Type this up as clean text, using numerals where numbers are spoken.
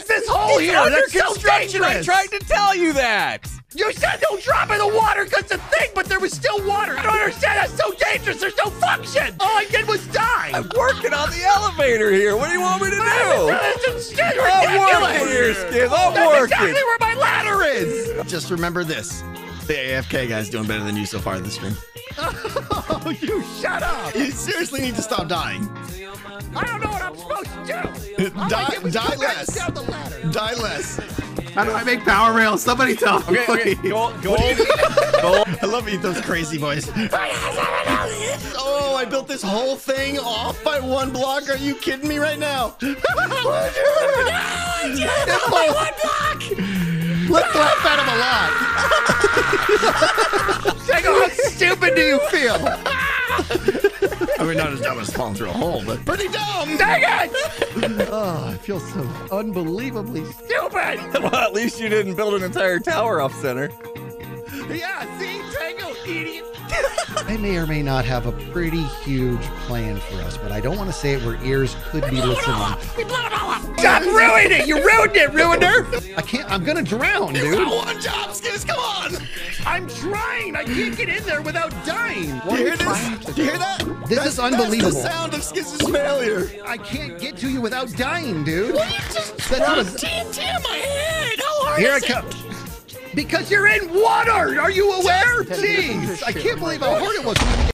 is this hole here? That's so dangerous. I tried to tell you that. You said don't drop in the water because the thing, but there was still water. I don't understand. That's so dangerous. There's no function. All I did was die. I'm working on the elevator here. What do you want me to do? I'm working here, Skiz. I'm That's working. exactly where my ladder is. Just remember this. The AFK guy's doing better than you so far this stream. Oh, you shut up. You seriously need to stop dying. I don't know what I'm supposed to do. Die less. Die less. How do I make power rails? Somebody tell me. Okay. Gold. I love Ethan's crazy voice. Oh, I built this whole thing off by 1 block. Are you kidding me right now? No, I did by 1 block. Let's laugh at him a lot. Jacob, how stupid do you feel? I mean, not as dumb as falling through a hole, but pretty dumb. Dang it! Oh, I feel so unbelievably stupid. Well, at least you didn't build an entire tower off center. Yeah, see, Tango, idiot. I may or may not have a pretty huge plan for us, but I don't want to say it where ears could be listening. We blew it all up. Stop ruining it! You ruined it, ruiner! I can't. I'm gonna drown, dude. You got 1 job, Skiz. Come on! I'm trying. I can't get in there without dying. Do you hear this? Do you hear that? This is unbelievable. That's the sound of Skiz's failure. I can't get to you without dying, dude. Well, you just dropped TNT on my head. How hard Here is I come. Because you're in water! Are you aware? Jeez! I can't believe how hard it was.